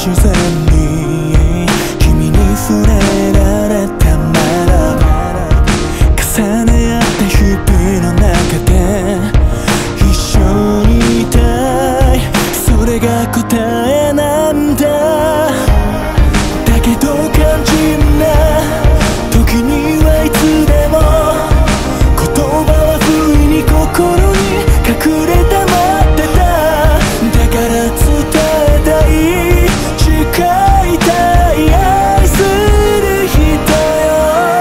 自然に君に触れられたならば、重ね合った日々の中で一緒にいたい、それが答えなんだ。だけど肝心な時にはいつでも言葉は不意に心に隠れたまってた。だから伝えたい、誓いたい、愛する人よ。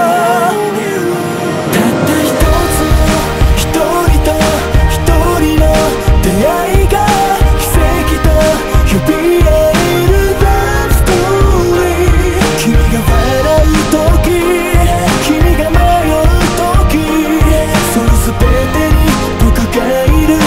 たった一つの一人と一人の出会いが奇跡と呼び合えるラブストーリー。君が笑う時、君が迷う時、その全てに僕がいる。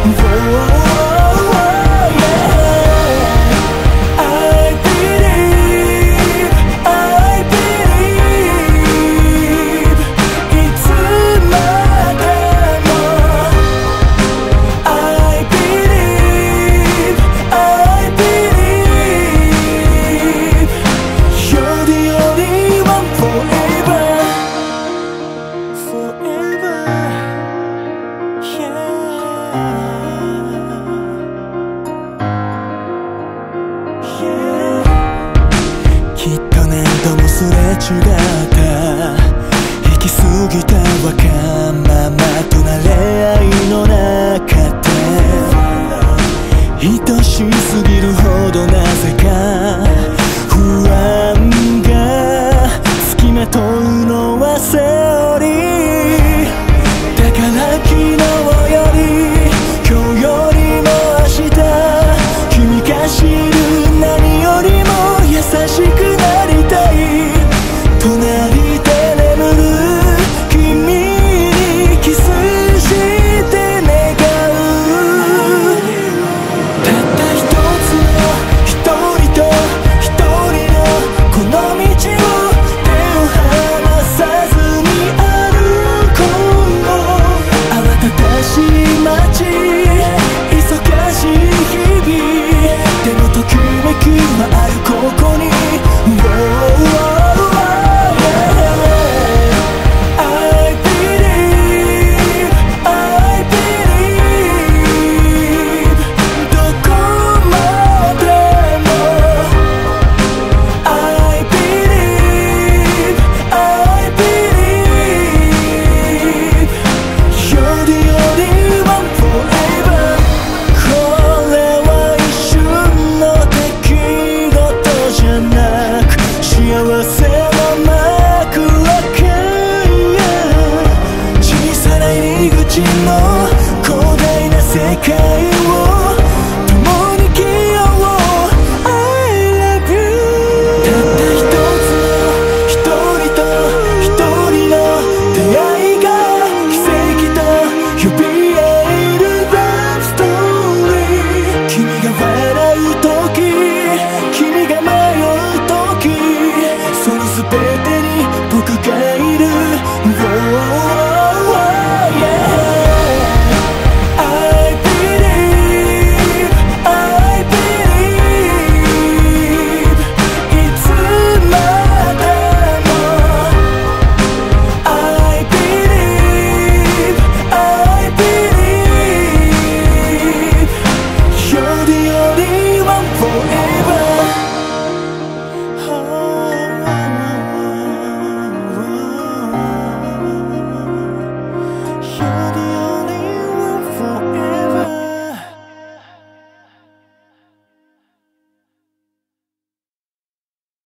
きっと何度もすれ違った、行き過ぎたわがままとなれ合いの中で愛しすぎる